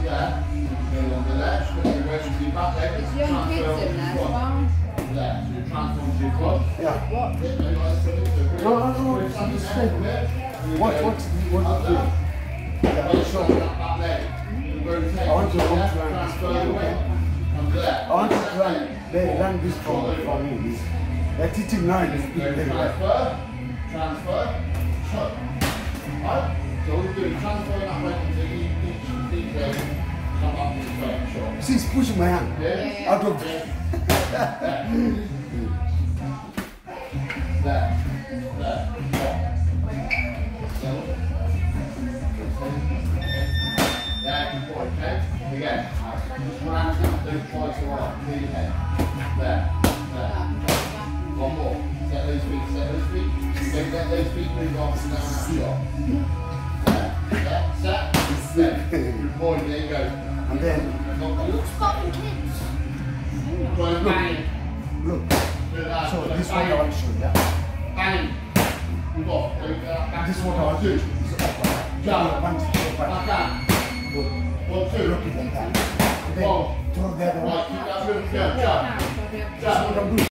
There. Go on the left. Put your weight to your back leg. There's young kids in there as well. There. So you transfer to your foot. Yeah. What? No, it's the same. What do you do? Yeah, sure. Back leg. I want to transfer the weight. Come there. I want to try. They learn this from me. They're teaching now in the speed. Transfer. Shut. Right? So what we're doing, transfer that weight into each leg. Come up this way. Sure. See, he's pushing my hand. Yeah. Out of there. There. Okay? Again. Just round it, do it twice a while. Do your head. There. One more. Set those feet. Don't let those feet move off and down that shot. There. Set. Good boy, there you go. And then, Look, stopping kids. Bang. look. So this one I want to show you. Yeah? Bang. Move off. This one I want to show you. Jump. Back Back down. Look. 1, 2. Look at that. And then, throw the other one. Right, keep that moving. Go. Jump. Now, so they're- Jump.